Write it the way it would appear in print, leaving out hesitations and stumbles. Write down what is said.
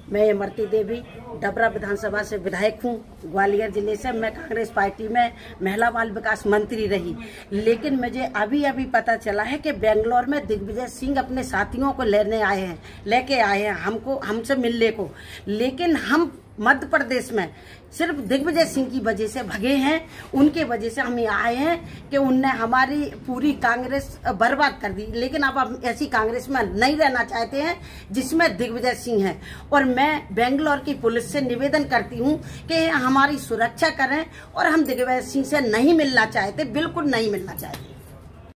मैं इमरती देवी डबरा विधानसभा से विधायक हूँ। ग्वालियर जिले से मैं कांग्रेस पार्टी में महिला बाल विकास मंत्री रही, लेकिन मुझे अभी पता चला है कि बेंगलोर में दिग्विजय सिंह अपने साथियों को लेके आए हैं हमसे मिलने को, लेकिन हम मध्य प्रदेश में सिर्फ दिग्विजय सिंह की वजह से भगे हैं। उनके वजह से हम आए हैं कि उनने हमारी पूरी कांग्रेस बर्बाद कर दी, लेकिन अब हम ऐसी कांग्रेस में नहीं रहना चाहते हैं जिसमें दिग्विजय सिंह है। और मैं बेंगलोर की पुलिस से निवेदन करती हूं कि हमारी सुरक्षा करें, और हम दिग्विजय सिंह से नहीं मिलना चाहते, बिल्कुल नहीं मिलना चाहते।